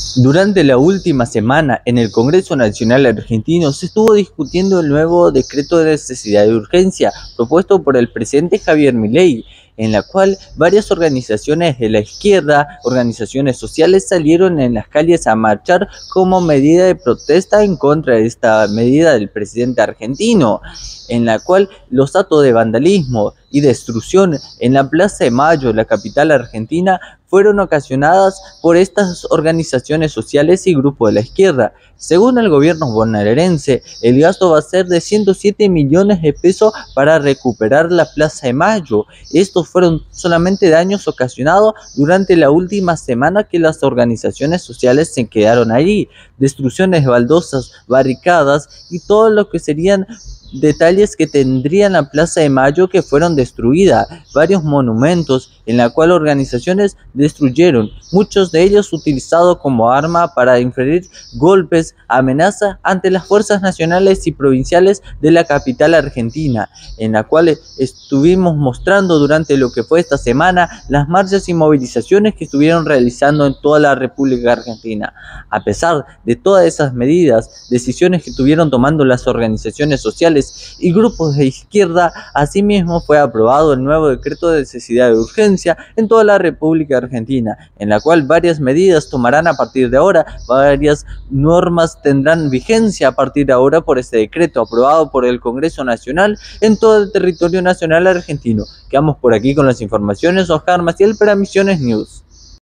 Durante la última semana, en el Congreso Nacional Argentino se estuvo discutiendo el nuevo decreto de necesidad de urgencia propuesto por el presidente Javier Milei, en la cual varias organizaciones de la izquierda, organizaciones sociales, salieron en las calles a marchar como medida de protesta en contra de esta medida del presidente argentino, en la cual los actos de vandalismo y destrucción en la Plaza de Mayo, la capital argentina, fueron ocasionadas por estas organizaciones sociales y grupos de la izquierda. Según el gobierno bonaerense, el gasto va a ser de 107 millones de pesos para recuperar la Plaza de Mayo. Estos fueron solamente daños ocasionados durante la última semana que las organizaciones sociales se quedaron allí. Destrucciones de baldosas, barricadas y todo lo que serían detalles que tendrían la Plaza de Mayo que fueron destruidas, varios monumentos en la cual organizaciones destruyeron, muchos de ellos utilizados como arma para inferir golpes, amenazas ante las fuerzas nacionales y provinciales de la capital argentina, en la cual estuvimos mostrando durante lo que fue esta semana las marchas y movilizaciones que estuvieron realizando en toda la República Argentina. A pesar de todas esas medidas, decisiones que estuvieron tomando las organizaciones sociales y grupos de izquierda, asimismo fue aprobado el nuevo decreto de necesidad de urgencia en toda la República Argentina, en la cual varias medidas tomarán a partir de ahora, varias normas tendrán vigencia a partir de ahora por este decreto aprobado por el Congreso Nacional en todo el territorio nacional argentino. Quedamos por aquí con las informaciones. Oscar Maciel para Misiones News.